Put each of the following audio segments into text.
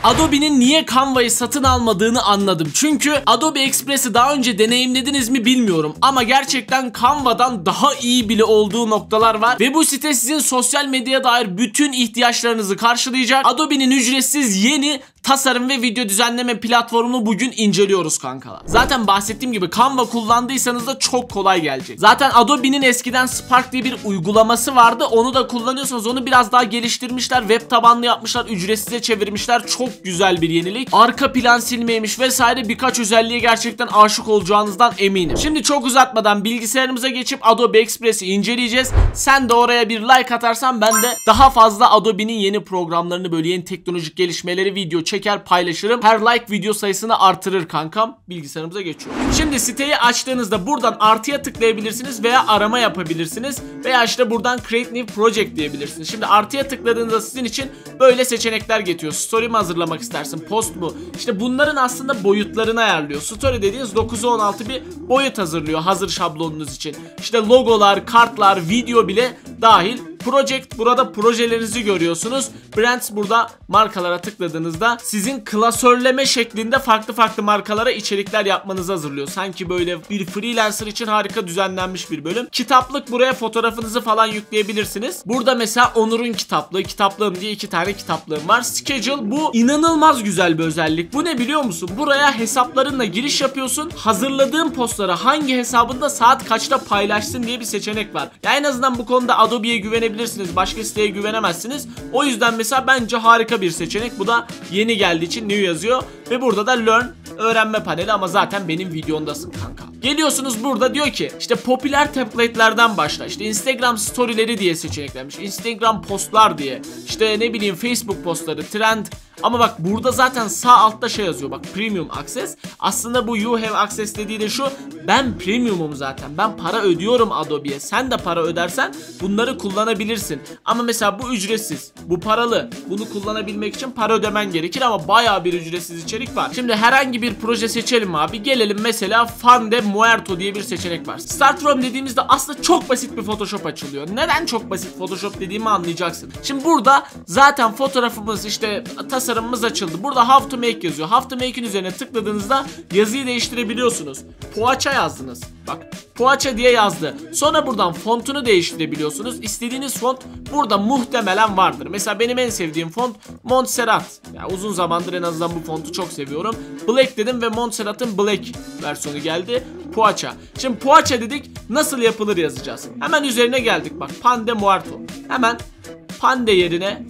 Adobe'nin niye Canva'yı satın almadığını anladım. Çünkü Adobe Express'i daha önce deneyimlediniz mi bilmiyorum ama gerçekten Canva'dan daha iyi bile olduğu noktalar var ve bu site sizin sosyal medyaya dair bütün ihtiyaçlarınızı karşılayacak. Adobe'nin ücretsiz yeni tasarım ve video düzenleme platformunu bugün inceliyoruz kankalar. Zaten bahsettiğim gibi Canva kullandıysanız da çok kolay gelecek. Zaten Adobe'nin eskiden Spark diye bir uygulaması vardı. Onu da kullanıyorsanız onu biraz daha geliştirmişler. Web tabanlı yapmışlar. Ücretsize çevirmişler. Çok güzel bir yenilik. Arka plan silmeymiş vesaire birkaç özelliğe gerçekten aşık olacağınızdan eminim. Şimdi çok uzatmadan bilgisayarımıza geçip Adobe Express'i inceleyeceğiz. Sen de oraya bir like atarsan ben de daha fazla Adobe'nin yeni programlarını, böyle yeni teknolojik gelişmeleri video çeker paylaşırım. Her like video sayısını artırır kankam. Bilgisayarımıza geçiyorum. Şimdi siteyi açtığınızda buradan artıya tıklayabilirsiniz veya arama yapabilirsiniz. Veya işte buradan Create New Project diyebilirsiniz. Şimdi artıya tıkladığınızda sizin için böyle seçenekler getiriyor. Story mi hazırlamak istersin? Post mu? İşte bunların aslında boyutlarını ayarlıyor. Story dediğiniz 9'a 16 bir boyut hazırlıyor hazır şablonunuz için. İşte logolar, kartlar, video bile dahil. Project, burada projelerinizi görüyorsunuz. Brands, burada markalara tıkladığınızda sizin klasörleme şeklinde farklı farklı markalara içerikler yapmanızı hazırlıyor. Sanki böyle bir freelancer için harika düzenlenmiş bir bölüm. Kitaplık, buraya fotoğrafınızı falan yükleyebilirsiniz. Burada mesela Onur'un kitaplığı, kitaplığım diye 2 tane kitaplığım var. Schedule, bu inanılmaz güzel bir özellik. Bu ne biliyor musun? Buraya hesaplarınla giriş yapıyorsun. Hazırladığın postlara hangi hesabında saat kaçta paylaşsın diye bir seçenek var. Ya en azından bu konuda Adobe'ye güvenebilirsiniz. Başka siteye güvenemezsiniz. O yüzden mesela bence harika bir seçenek. Bu da yeni geldiği için new yazıyor. Ve burada da learn, öğrenme paneli, ama zaten benim videomdasın kanka. Geliyorsunuz, burada diyor ki işte popüler template'lerden başla. İşte Instagram story'leri diye seçeneklenmiş. Instagram postlar diye. İşte ne bileyim Facebook postları, trend. Ama bak burada zaten sağ altta şey yazıyor, bak premium access. Aslında bu you have access dediği de şu: ben premiumum zaten, ben para ödüyorum Adobe'ye. Sen de para ödersen bunları kullanabilirsin. Ama mesela bu ücretsiz, bu paralı. Bunu kullanabilmek için para ödemen gerekir ama bayağı bir ücretsiz içerik var. Şimdi herhangi bir proje seçelim abi. Gelelim mesela Fande Muerto diye bir seçenek var. Start from dediğimizde aslında çok basit bir Photoshop açılıyor. Neden çok basit Photoshop dediğimi anlayacaksın. Şimdi burada zaten fotoğrafımız, işte tasarımımız açıldı. Burada how to make yazıyor. How to make'in üzerine tıkladığınızda yazıyı değiştirebiliyorsunuz. Poğaça yazdınız. Bak, Poğaça diye yazdı. Sonra buradan fontunu değiştirebiliyorsunuz. İstediğiniz font burada muhtemelen vardır. Mesela benim en sevdiğim font Montserrat. Yani uzun zamandır en azından bu fontu çok seviyorum. Black dedim ve Montserrat'ın Black versiyonu geldi. Poğaça. Şimdi poğaça dedik, nasıl yapılır yazacağız. Hemen üzerine geldik bak. Pande Muerto. Hemen pande yerine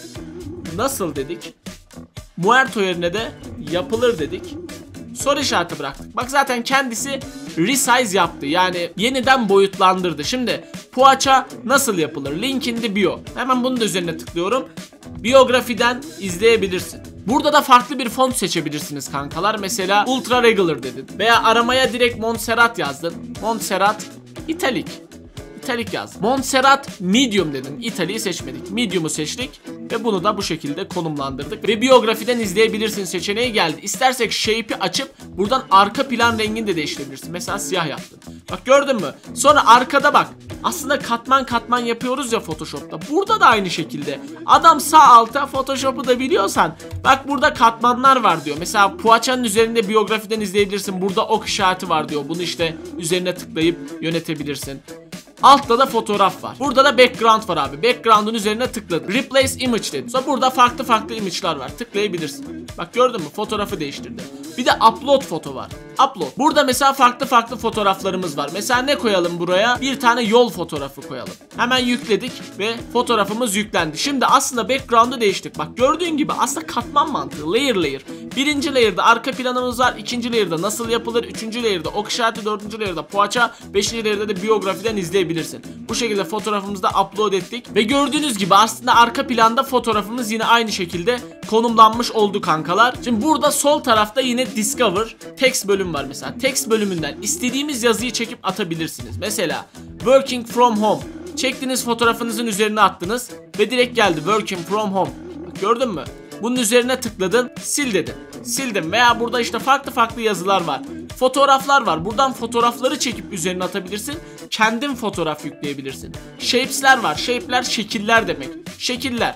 nasıl dedik. Muerto yerine de yapılır dedik. Soru işareti bıraktık. Bak zaten kendisi resize yaptı. Yani yeniden boyutlandırdı. Şimdi poğaça nasıl yapılır? Link in the bio. Hemen bunu da üzerine tıklıyorum. Biyografiden izleyebilirsin. Burada da farklı bir font seçebilirsiniz kankalar. Mesela ultra regular dedin. Veya aramaya direkt Montserrat yazdın. Montserrat italic. İtalik yaz. Montserrat medium dedim. İtaliği seçmedik. Medium'u seçtik ve bunu da bu şekilde konumlandırdık. Ve biyografiden izleyebilirsin seçeneği geldi. İstersek shape'i açıp buradan arka plan rengini de değiştirebilirsin. Mesela siyah yaptın. Bak gördün mü? Sonra arkada bak. Aslında katman katman yapıyoruz ya Photoshop'ta. Burada da aynı şekilde. Adam sağ alta, Photoshop'u da biliyorsan bak burada katmanlar var diyor. Mesela poğaçanın üzerinde biyografiden izleyebilirsin. Burada ok işareti var diyor. Bunu işte üzerine tıklayıp yönetebilirsin. Altta da fotoğraf var. Burada da background var abi. Background'un üzerine tıkladım. Replace image dedim. Sonra burada farklı farklı image'lar var. Tıklayabilirsin. Bak gördün mü? Fotoğrafı değiştirdi. Bir de upload foto var. Upload. Burada mesela farklı farklı fotoğraflarımız var. Mesela ne koyalım buraya? Bir tane yol fotoğrafı koyalım. Hemen yükledik ve fotoğrafımız yüklendi. Şimdi aslında background'u değiştik. Bak gördüğün gibi aslında katman mantığı. Layer layer. Birinci layer'da arka planımız var. İkinci layer'da nasıl yapılır? Üçüncü layer'da ok işareti. Dördüncü layer'da poğaça. Beşinci layer'da da biyografiden izleyebilirsin. Bu şekilde fotoğrafımızı da upload ettik. Ve gördüğünüz gibi aslında arka planda fotoğrafımız yine aynı şekilde konumlanmış oldu kankalar. Şimdi burada sol tarafta yine Discover text bölüm var mesela. Text bölümünden istediğimiz yazıyı çekip atabilirsiniz. Mesela Working from home. Çektiğiniz fotoğrafınızın üzerine attınız ve direkt geldi Working from home. Bak gördün mü? Bunun üzerine tıkladın, sil dedin. Sildim. Veya burada işte farklı farklı yazılar var. Fotoğraflar var. Buradan fotoğrafları çekip üzerine atabilirsin. Kendin fotoğraf yükleyebilirsin. Shapes'ler var. Shape'ler şekiller demek. Şekiller.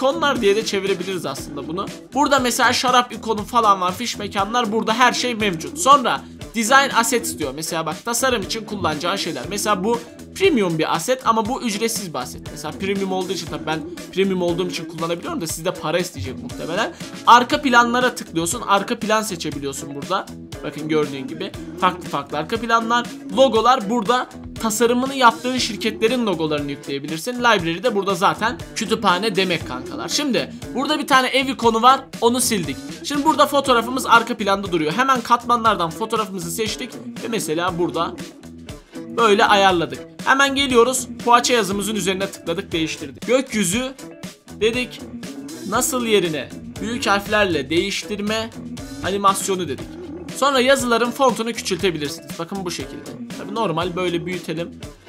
ikonlar diye de çevirebiliriz aslında bunu. Burada mesela şarap ikonu falan var, fiş mekanlar, burada her şey mevcut. Sonra design assets diyor. Mesela bak, tasarım için kullanacağın şeyler. Mesela bu premium bir aset ama bu ücretsiz bir aset. Mesela premium olduğu için, tabii ben premium olduğum için kullanabiliyorum da sizde para isteyecek muhtemelen. Arka planlara tıklıyorsun. Arka plan seçebiliyorsun burada. Bakın gördüğün gibi farklı farklı arka planlar. Logolar burada, tasarımını yaptığın şirketlerin logolarını yükleyebilirsin. Library de burada zaten kütüphane demek kankalar. Şimdi burada bir tane ev ikonu var, onu sildik. Şimdi burada fotoğrafımız arka planda duruyor. Hemen katmanlardan fotoğrafımızı seçtik ve mesela burada böyle ayarladık. Hemen geliyoruz, poğaça yazımızın üzerine tıkladık, değiştirdik. Gökyüzü dedik, nasıl yerine büyük harflerle değiştirme animasyonu dedik. Sonra yazıların fontunu küçültebilirsiniz. Bakın bu şekilde. Tabii normal böyle büyütelim.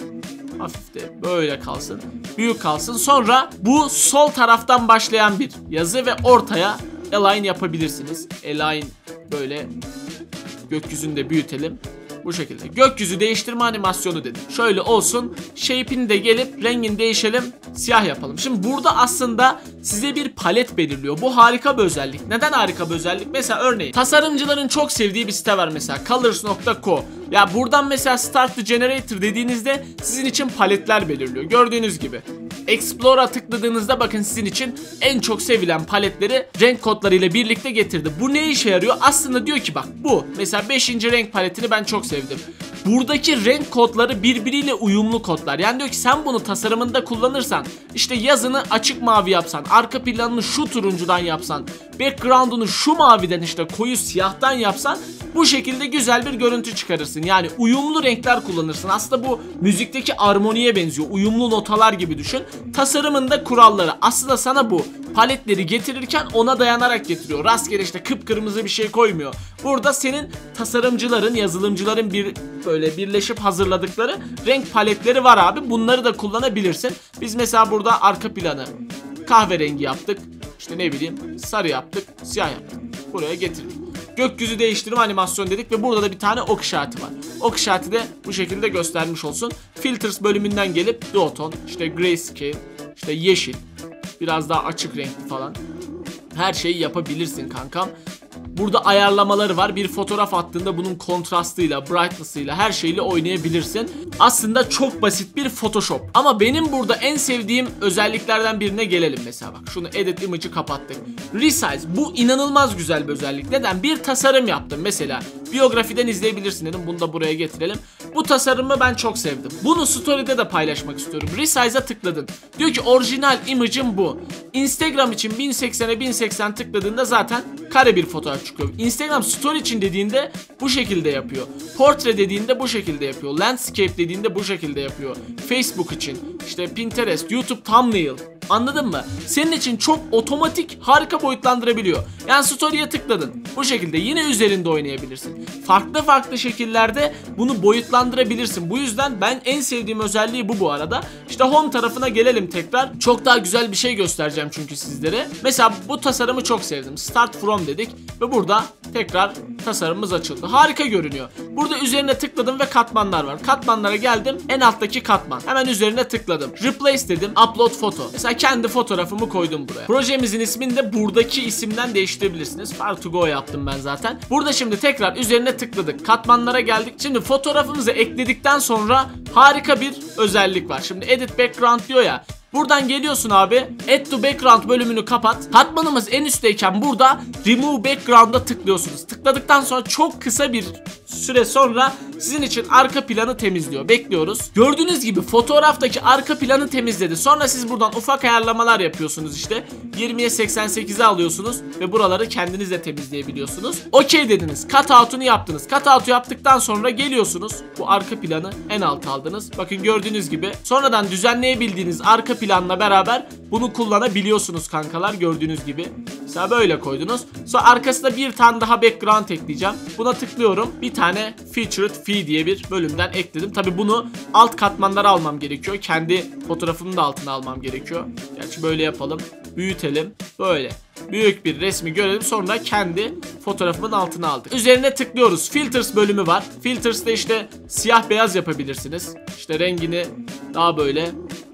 Hafif de böyle kalsın. Büyük kalsın. Sonra bu sol taraftan başlayan bir yazı ve ortaya align yapabilirsiniz. Align böyle, gökyüzünü de büyütelim. Bu şekilde. Gökyüzü değiştirme animasyonu dedim. Şöyle olsun. Shape'ini de gelip rengini değişelim. Siyah yapalım. Şimdi burada aslında size bir palet belirliyor. Bu harika bir özellik. Neden harika bir özellik? Mesela örneğin tasarımcıların çok sevdiği bir site var mesela. Colors.co. Ya buradan mesela Start the Generator dediğinizde sizin için paletler belirliyor. Gördüğünüz gibi. Explore'a tıkladığınızda bakın sizin için en çok sevilen paletleri renk kodlarıyla birlikte getirdi. Bu ne işe yarıyor? Aslında diyor ki bak, bu mesela 5. renk paletini ben çok sevdim. Buradaki renk kodları birbiriyle uyumlu kodlar. Yani diyor ki sen bunu tasarımında kullanırsan, işte yazını açık mavi yapsan, arka planını şu turuncudan yapsan, background'unu şu maviden, işte koyu siyahtan yapsan, bu şekilde güzel bir görüntü çıkarırsın. Yani uyumlu renkler kullanırsın. Aslında bu müzikteki armoniye benziyor. Uyumlu notalar gibi düşün. Tasarımında kuralları. Aslında sana bu paletleri getirirken ona dayanarak getiriyor. Rastgele işte kıpkırmızı bir şey koymuyor. Burada senin tasarımcıların, yazılımcıların böyle birleşip hazırladıkları renk paletleri var abi. Bunları da kullanabilirsin. Biz mesela burada arka planı kahverengi yaptık. İşte ne bileyim sarı yaptık, siyah yaptık. Buraya getirdik. Gökyüzü değiştirme animasyon dedik ve burada da bir tane ok işareti var. Ok işareti de bu şekilde göstermiş olsun. Filters bölümünden gelip duotone, işte grayscale, işte yeşil, biraz daha açık renkli falan. Her şeyi yapabilirsin kankam. Burada ayarlamaları var. Bir fotoğraf attığında bunun kontrastıyla, brightness'ıyla, her şeyle oynayabilirsin. Aslında çok basit bir Photoshop. Ama benim burada en sevdiğim özelliklerden birine gelelim mesela. Bak şunu edit image'ı kapattık. Resize. Bu inanılmaz güzel bir özellik. Neden? Bir tasarım yaptım mesela. Biyografiden izleyebilirsin dedim. Bunu da buraya getirelim. Bu tasarımı ben çok sevdim. Bunu story'de de paylaşmak istiyorum. Resize'a tıkladın. Diyor ki orijinal image'im bu. Instagram için 1080'e 1080 tıkladığında zaten kare bir fotoğraf çıkıyor. Instagram story için dediğinde bu şekilde yapıyor. Portre dediğinde bu şekilde yapıyor. Landscape dediğinde bu şekilde yapıyor. Facebook için, işte Pinterest, YouTube thumbnail. Anladın mı? Senin için çok otomatik, harika boyutlandırabiliyor. Yani story'e tıkladın. Bu şekilde yine üzerinde oynayabilirsin. Farklı farklı şekillerde bunu boyutlandırabilirsin. Bu yüzden ben en sevdiğim özelliği bu arada. İşte home tarafına gelelim tekrar. Çok daha güzel bir şey göstereceğim çünkü sizlere. Mesela bu tasarımı çok sevdim. Start from dedik ve burada tekrar tasarımımız açıldı. Harika görünüyor. Burada üzerine tıkladım ve katmanlar var. Katmanlara geldim. En alttaki katman. Hemen üzerine tıkladım. Replace dedim. Upload foto. Mesela kendi fotoğrafımı koydum buraya. Projemizin ismini de buradaki isimden değiştirebilirsiniz. Far to go yaptım ben zaten. Burada şimdi tekrar üzerine tıkladık. Katmanlara geldik. Şimdi fotoğrafımızı ekledikten sonra harika bir özellik var. Şimdi edit background diyor ya. Buradan geliyorsun abi. Add to background bölümünü kapat. Katmanımız en üstteyken burada remove background'a tıklıyorsunuz. Tıkladıktan sonra çok kısa bir süre sonra sizin için arka planı temizliyor. Bekliyoruz. Gördüğünüz gibi fotoğraftaki arka planı temizledi. Sonra siz buradan ufak ayarlamalar yapıyorsunuz işte. 20'ye 88'e alıyorsunuz ve buraları kendiniz de temizleyebiliyorsunuz. Okey dediniz. Cutout'unu yaptınız. Cutout'u yaptıktan sonra geliyorsunuz. Bu arka planı en alta aldınız. Bakın gördüğünüz gibi. Sonradan düzenleyebildiğiniz arka planla beraber bunu kullanabiliyorsunuz kankalar. Gördüğünüz gibi. Mesela böyle koydunuz. Sonra arkasına bir tane daha background ekleyeceğim. Buna tıklıyorum. Bir tane featured fee diye bir bölümden ekledim. Tabi bunu alt katmanlara almam gerekiyor. Kendi fotoğrafımın da altına almam gerekiyor. Gerçi böyle yapalım. Büyütelim. Böyle. Büyük bir resmi görelim. Sonra kendi fotoğrafımın altına aldık. Üzerine tıklıyoruz. Filters bölümü var. Filters'ta işte siyah beyaz yapabilirsiniz. İşte rengini daha böyle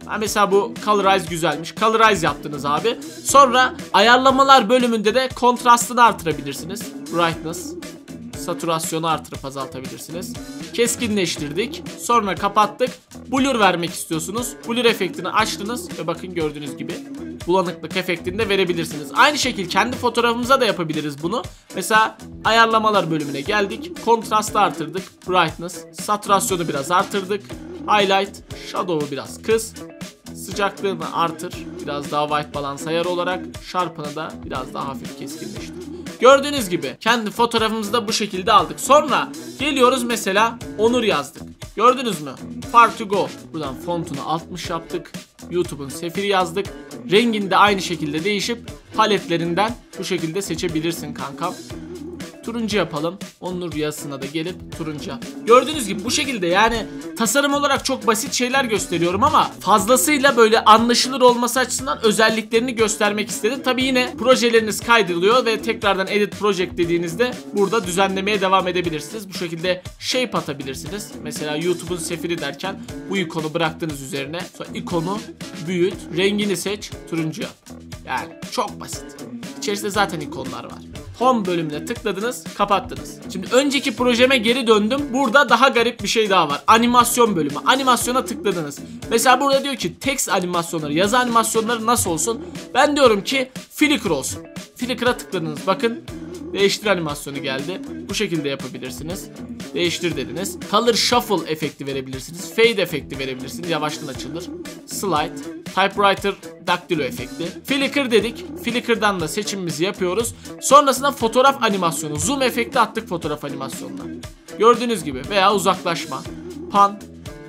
Mesela bu Colorize güzelmiş. Colorize yaptınız abi. Sonra ayarlamalar bölümünde de kontrastını artırabilirsiniz. Brightness, satürasyonu artırıp azaltabilirsiniz. Keskinleştirdik. Sonra kapattık. Blur vermek istiyorsunuz. Blur efektini açtınız ve bakın gördüğünüz gibi bulanıklık efektini de verebilirsiniz. Aynı şekilde kendi fotoğrafımıza da yapabiliriz bunu. Mesela ayarlamalar bölümüne geldik. Kontrastı artırdık. Brightness, satürasyonu biraz artırdık. Highlight, shadow'u biraz kıs. Sıcaklığını artır. Biraz daha white balance ayarı olarak. Sharpen'ı da biraz daha hafif keskinleştir. Gördüğünüz gibi kendi fotoğrafımızı da bu şekilde aldık. Sonra geliyoruz mesela Onur yazdık. Gördünüz mü? Far to go. Buradan fontunu 60 yaptık. YouTube'un sefiri yazdık. Rengini de aynı şekilde değişip paletlerinden bu şekilde seçebilirsin kankam. Turuncu yapalım. Onur yazısına da gelip turuncu yap. Gördüğünüz gibi bu şekilde, yani tasarım olarak çok basit şeyler gösteriyorum ama fazlasıyla böyle anlaşılır olması açısından özelliklerini göstermek istedim. Tabi yine projeleriniz kaydırılıyor ve tekrardan edit project dediğinizde burada düzenlemeye devam edebilirsiniz. Bu şekilde shape atabilirsiniz. Mesela YouTube'un sefiri derken bu ikonu bıraktığınız üzerine, sonra ikonu büyüt, rengini seç, turuncu yap. Yani çok basit. İçerisinde zaten ikonlar var. Home bölümüne tıkladınız, kapattınız. Şimdi önceki projeme geri döndüm. Burada daha garip bir şey daha var. Animasyon bölümü. Animasyona tıkladınız. Mesela burada diyor ki text animasyonları, yazı animasyonları nasıl olsun? Ben diyorum ki Flickr olsun. Flickr'a tıkladınız. Bakın değiştir animasyonu geldi. Bu şekilde yapabilirsiniz. Değiştir dediniz. Color Shuffle efekti verebilirsiniz. Fade efekti verebilirsiniz. Yavaştan açılır. Slide. Typewriter Daktilo efekti. Flickr dedik. Flickr'dan da seçimimizi yapıyoruz. Sonrasında fotoğraf animasyonu. Zoom efekti attık fotoğraf animasyonuna. Gördüğünüz gibi. Veya uzaklaşma. Pan.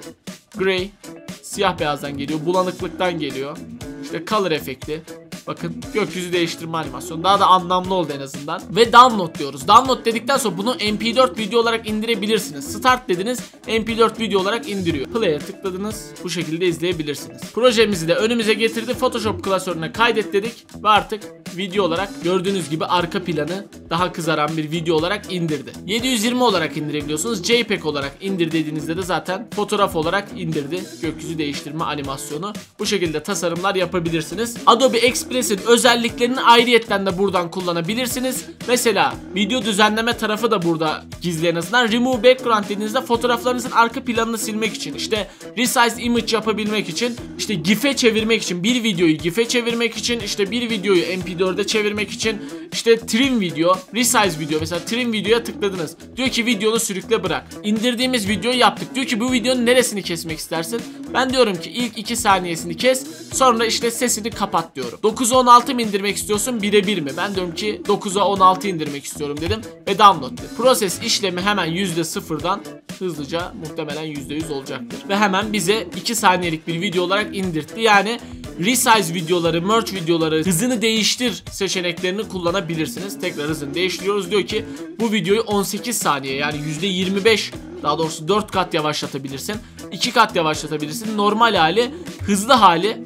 Gray. Siyah beyazdan geliyor. Bulanıklıktan geliyor. İşte color efekti. Bakın gökyüzü değiştirme animasyonu. Daha da anlamlı oldu en azından. Ve download diyoruz. Download dedikten sonra bunu MP4 video olarak indirebilirsiniz. Start dediniz, MP4 video olarak indiriyor. Play'e tıkladınız. Bu şekilde izleyebilirsiniz. Projemizi de önümüze getirdi. Photoshop klasörüne kaydet dedik. Ve artık video olarak gördüğünüz gibi arka planı daha kızaran bir video olarak indirdi. 720 olarak indirebiliyorsunuz. JPEG olarak indir dediğinizde de zaten fotoğraf olarak indirdi. Gökyüzü değiştirme animasyonu. Bu şekilde tasarımlar yapabilirsiniz. Adobe Express'in özelliklerini ayrıyetten de buradan kullanabilirsiniz. Mesela video düzenleme tarafı da burada gizli en azından. Remove background dediğinizde fotoğraflarınızın arka planını silmek için, işte resize image yapabilmek için, işte GIF'e çevirmek için, bir videoyu GIF'e çevirmek için, işte bir videoyu MP4'e çevirmek için, işte trim video, resize video, mesela trim videoya tıkladınız. Diyor ki videonu sürükle bırak. İndirdiğimiz videoyu yaptık. Diyor ki bu videonun neresini kesmek istersin? Ben diyorum ki ilk 2 saniyesini kes, sonra işte sesini kapat diyorum. 9'a 16 mı indirmek istiyorsun, 1'e 1 mi? Ben diyorum ki 9'a 16 indirmek istiyorum dedim ve download dedim. Proses işlemi hemen %0'dan hızlıca muhtemelen %100 olacaktır. Ve hemen bize 2 saniyelik bir video olarak indirtti. Yani resize videoları, merge videoları, hızını değiştir seçeneklerini kullanabilirsiniz. Tekrar hızını değiştiriyoruz. Diyor ki bu videoyu 18 saniye, yani %25, daha doğrusu 4 kat yavaşlatabilirsin. 2 kat yavaşlatabilirsin. Normal hali, hızlı hali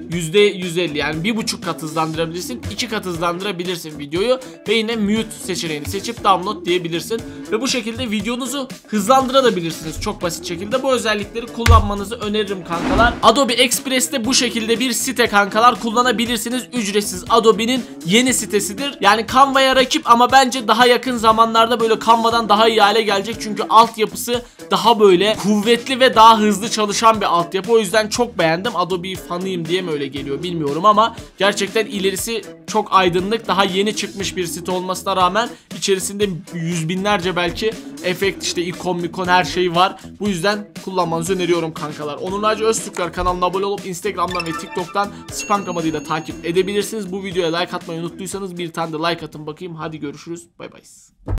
%150, yani 1,5 kat hızlandırabilirsin, 2 kat hızlandırabilirsin videoyu ve yine mute seçeneğini seçip download diyebilirsin ve bu şekilde videonuzu hızlandırabilirsiniz çok basit şekilde. Bu özellikleri kullanmanızı öneririm kankalar. Adobe Express'te bu şekilde bir site kankalar kullanabilirsiniz. Ücretsiz, Adobe'nin yeni sitesidir. Yani Canva'ya rakip ama bence daha yakın zamanlarda böyle Canva'dan daha iyi hale gelecek. Çünkü altyapısı daha böyle kuvvetli ve daha hızlı çalışan bir altyapı. O yüzden çok beğendim. Adobe fanıyım diye mi öyle geliyor bilmiyorum ama gerçekten ilerisi çok aydınlık, daha yeni çıkmış bir site olmasına rağmen içerisinde yüz binlerce belki efekt, işte ikon her şey var. Bu yüzden kullanmanızı öneriyorum kankalar. Onur Naci Öztürkler kanalına abone olup Instagram'dan ve TikTok'tan Spankam adıyla takip edebilirsiniz. Bu videoya like atmayı unuttuysanız bir tane de like atın bakayım. Hadi görüşürüz. Bay bay.